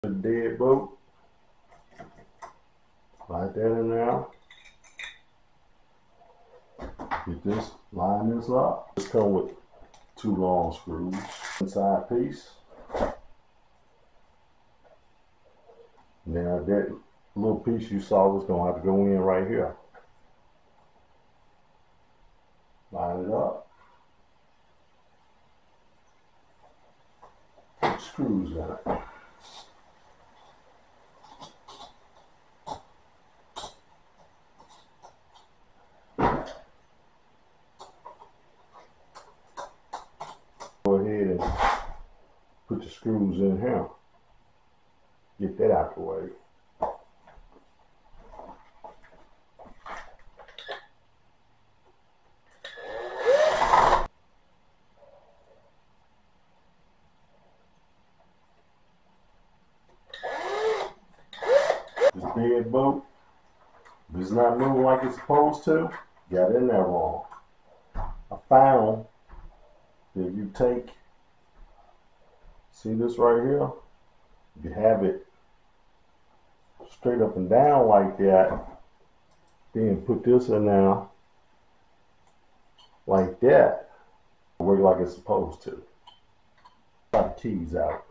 The deadbolt. Slide that in there. Get this, line this up. This come with 2 long screws. Inside piece. Now that little piece you saw was gonna have to go in right here. Line it up. Put screws in it. Go ahead and put the screws in here. Get that out the way. This deadbolt, if it's not moving like it's supposed to, got in there wrong. I found that if you take, see this right here, if you have it straight up and down like that, then put this in there like that, it'll work like it's supposed to. Got the keys out.